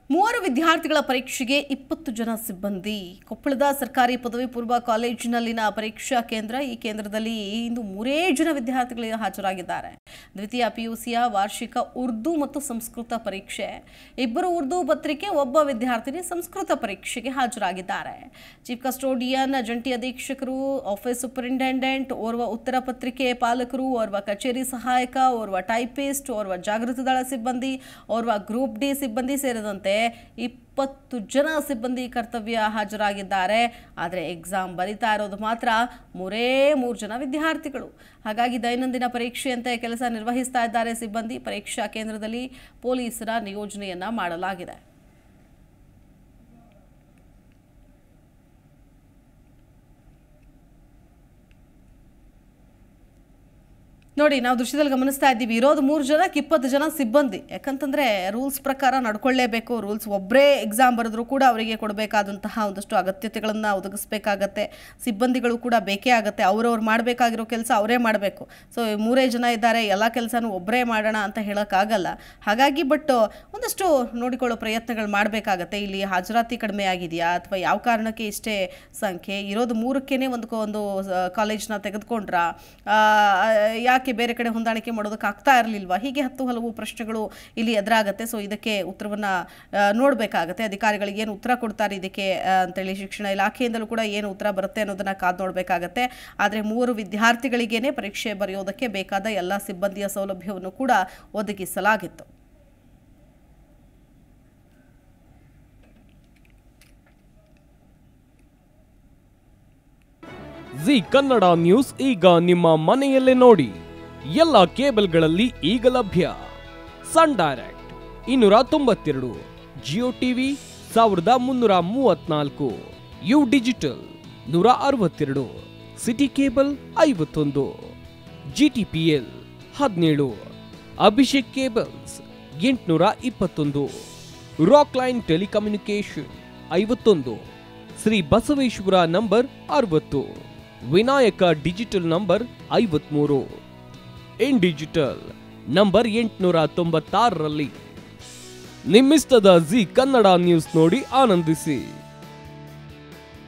ಮೂವರು ವಿದ್ಯಾರ್ಥಿಗಳ ಪರೀಕ್ಷೆಗೆ 20 ಜನ ಸಿಬ್ಬಂದಿ. ಕೊಪ್ಪಳದ ಸರ್ಕಾರಿ ಪದವಿ ಪೂರ್ವ ಕಾಲೇಜಿನಲ್ಲಿನ ಪರೀಕ್ಷಾ ಕೇಂದ್ರ. ಈ ಕೇಂದ್ರದಲ್ಲಿ ಇಂದು 3 ಜನ ವಿದ್ಯಾರ್ಥಿಗಳು ಹಾಜರಾಗಿದ್ದಾರೆ. ದ್ವಿತೀಯ ಪಿಯುಸಿಯ ವಾರ್ಷಿಕ ಉರ್ದು ಮತ್ತು ಸಂಸ್ಕೃತ ಪರೀಕ್ಷೆ. 2 ಉರ್ದು ಪತ್ರಿಕೆ, ಒಬ್ಬ ವಿದ್ಯಾರ್ಥಿನಿ ಸಂಸ್ಕೃತ ಪರೀಕ್ಷೆಗೆ ಹಾಜರಾಗಿದ್ದಾರೆ. ಚೀಫ್ ಕಸ್ಟೋಡಿಯನ್, ಜಂಟಿ ಅಧೀಕ್ಷಕರು, ಆಫೀಸ್ ಸೂಪರಿಂಟೆಂಡೆಂಟ್, ಓರ್ವ ಉತ್ತರ ಪತ್ರಿಕೆ ಪಾಲಕರು, ಓರ್ವ ಕಚೇರಿ ಸಹಾಯಕ, ಓರ್ವ ಟೈಪಿಸ್ಟ್, ಓರ್ವ ಜಾಗೃತಿ ದಳ ಸಿಬ್ಬಂದಿ, ಓರ್ವ ಗ್ರೂಪ್ ಡಿ ಸಿಬ್ಬಂದಿ ಸೇರಿದಂತೆ 20 ಜನ ಸಿಬ್ಬಂದಿ ಕರ್ತವ್ಯ ಹಾಜರಾಗಿದ್ದಾರೆ. ಆದರೆ ಎಕ್ಸಾಮ್ ಬರೀತಾ ಇರೋದು ಮಾತ್ರ 3 ಜನ ವಿದ್ಯಾರ್ಥಿಗಳು. ಹಾಗಾಗಿ ದೈನಂದಿನ ಪರೀಕ್ಷೆಯಂತೆ ಕೆಲಸ ನಿರ್ವಹಿಸ್ತಾ ಇದ್ದಾರೆ ಸಿಬ್ಬಂದಿ. ಪರೀಕ್ಷಾ ಕೇಂದ್ರದಲ್ಲಿ ಪೊಲೀಸರ ನಿಯೋಜನೆಯನ್ನ ಮಾಡಲಾಗಿದೆ. ನೋಡಿ, ನಾವು ದೃಶ್ಯದಲ್ಲಿ ಗಮನಿಸ್ತಾ ಇದ್ದೀವಿ, ಇರೋದು 3 ಜನಕ್ಕೆ 20 ಜನ ಸಿಬ್ಬಂದಿ. ಯಾಕಂತಂದರೆ ರೂಲ್ಸ್ ಪ್ರಕಾರ ನಡ್ಕೊಳ್ಳೇಬೇಕು. ರೂಲ್ಸ್ ಒಬ್ಬರೇ ಎಕ್ಸಾಮ್ ಬರೆದ್ರೂ ಕೂಡ ಅವರಿಗೆ ಕೊಡಬೇಕಾದಂತಹ ಒಂದಷ್ಟು ಅಗತ್ಯತೆಗಳನ್ನು ಒದಗಿಸ್ಬೇಕಾಗತ್ತೆ. ಸಿಬ್ಬಂದಿಗಳು ಕೂಡ ಬೇಕೇ ಆಗುತ್ತೆ. ಅವ್ರವ್ರು ಮಾಡಬೇಕಾಗಿರೋ ಕೆಲಸ ಅವರೇ ಮಾಡಬೇಕು. ಸೊ 3 ಜನ ಇದ್ದಾರೆ, ಎಲ್ಲ ಕೆಲಸನೂ ಒಬ್ಬರೇ ಮಾಡೋಣ ಅಂತ ಹೇಳೋಕ್ಕಾಗಲ್ಲ. ಹಾಗಾಗಿ ಒಂದಷ್ಟು ನೋಡಿಕೊಳ್ಳೋ ಪ್ರಯತ್ನಗಳು ಮಾಡಬೇಕಾಗತ್ತೆ. ಇಲ್ಲಿ ಹಾಜರಾತಿ ಕಡಿಮೆ ಆಗಿದೆಯಾ ಅಥವಾ ಯಾವ ಕಾರಣಕ್ಕೆ ಇಷ್ಟೇ ಸಂಖ್ಯೆ, ಇರೋದು 3ಕ್ಕೇ ಒಂದು ಕಾಲೇಜ್ನ ತೆಗೆದುಕೊಂಡ್ರಾ, ಯಾಕೆ ಬೇರೆ ಕಡೆ ಹೊಂದಾಣಿಕೆ ಮಾಡೋದಕ್ಕಾಗ್ತಾ ಇರಲಿಲ್ವಾ, ಹೀಗೆ ಹಲವು ಪ್ರಶ್ನೆಗಳು ಇಲ್ಲಿ ಎದುರಾಗುತ್ತೆ. ಸೊ ಇದಕ್ಕೆ ಉತ್ತರವನ್ನು ನೋಡಬೇಕಾಗತ್ತೆ. ಅಧಿಕಾರಿಗಳಿಗೆ ಏನು ಉತ್ತರ ಕೊಡ್ತಾರೆ ಇದಕ್ಕೆ ಅಂತೇಳಿ ಶಿಕ್ಷಣ ಇಲಾಖೆಯಿಂದಲೂ ಕೂಡ ಏನು ಉತ್ತರ ಬರುತ್ತೆ ಅನ್ನೋದನ್ನ ಕಾದು ನೋಡಬೇಕಾಗತ್ತೆ. ಆದರೆ 3 ವಿದ್ಯಾರ್ಥಿಗಳಿಗೇನೆ ಪರೀಕ್ಷೆ ಬರೆಯೋದಕ್ಕೆ ಬೇಕಾದ ಎಲ್ಲ ಸಿಬ್ಬಂದಿಯ ಸೌಲಭ್ಯವನ್ನು ಕೂಡ ಒದಗಿಸಲಾಗಿತ್ತು. ಜಿ ಕನ್ನಡ ನ್ಯೂಸ್ ಈಗ ನಿಮ್ಮ ಮನೆಯಲ್ಲೇ ನೋಡಿ. ಎಲ್ಲ ಕೇಬಲ್ಗಳಲ್ಲಿ ಈಗ ಲಭ್ಯ. Sun Direct 292, Jio TV 1334, U digital 162, city cable 51, GTPL 17, Abhishek cables 821, rock line telecommunication 51, Shri Basaveshwara number 60, Vinayaka digital number 53, in digital number 896ರಲ್ಲಿ. ನಿಮ್ಮಿಸ್ತದ ಜಿ ಕನ್ನಡ ನ್ಯೂಸ್ ನೋಡಿ ಆನಂದಿಸಿ.